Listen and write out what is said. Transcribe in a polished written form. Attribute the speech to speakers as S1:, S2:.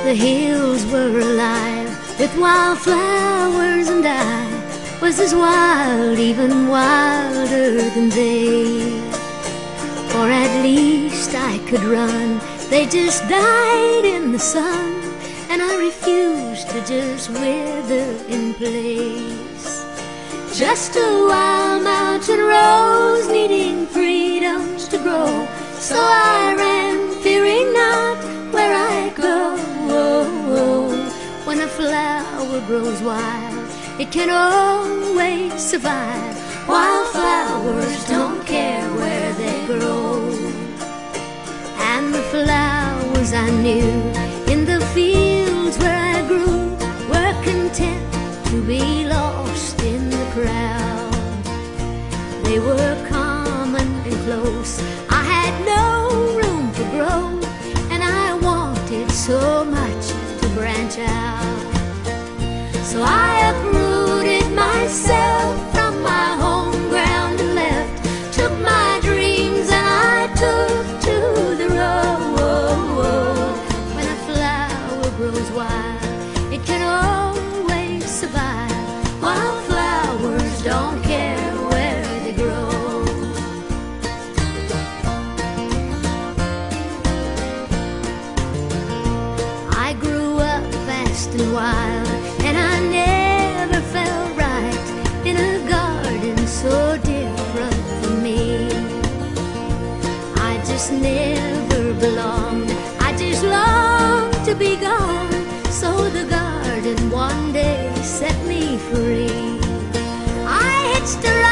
S1: The hills were alive with wildflowers, and I was as wild, even wilder than they. Or at least I could run. They just died in the sun, and I refused to just wither in place. Just a wild mountain rose, needing freedoms to grow. So I ran, fearing not where I go. When a flower grows wild, it can always survive. Wildflowers don't care where they grow. And the flowers I knew in the fields where I grew were content to be lost in the crowd. They were common and close. I had no room for growth, and I wanted so much to branch out. So I uprooted myself from my home ground and left. Took my dreams and I took to the road. When a flower grows wild, it can always survive. Wildflowers don't care where they grow. I grew up fast and wild, and I never felt right in a garden so different from me. I just never belonged. I just longed to be gone. So the garden one day set me free. I hitched a